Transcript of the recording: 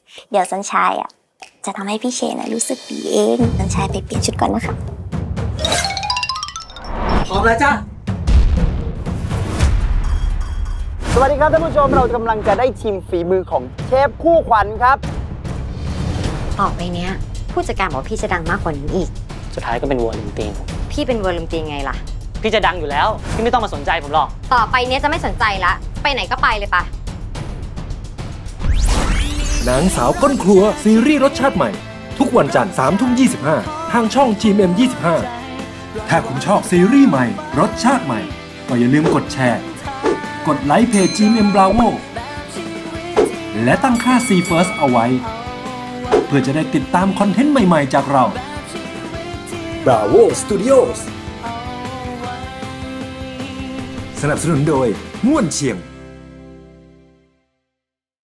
เดี๋ยวสัญชัยอ่ะจะทำให้พี่เชนรู้สึกดีเองสัญชัยไปเปลี่ยนชุดก่อนนะคะพร้อมแล้วจ้ะสวัสดีครับท่านผู้ชมเรากำลังจะได้ชิมฝีมือของเชฟคู่ขวัญครับต่อไปเนี้ยผู้จัดการบอกพี่จะดังมากกว่านี้อีกสุดท้ายก็เป็นวัวลืมตีนพี่เป็นวัวลืมตีนไงล่ะพี่จะดังอยู่แล้วพี่ไม่ต้องมาสนใจผมหรอกต่อไปเนี้ยจะไม่สนใจละไปไหนก็ไปเลยปะนางสาวก้นครัวซีรีส์รสชาติใหม่ทุกวันจันทร์ 3:25 ทางช่อง GMM 25ถ้าคุณชอบซีรีส์ใหม่รสชาติใหม่ก็อย่าลืมกดแชร์กดไลค์เพจ GMM Bravo และตั้งค่า C First เอาไว้เพื่อจะได้ติดตามคอนเทนต์ใหม่ๆจากเรา Bravo Studios สนับสนุนโดยม่วนเชียง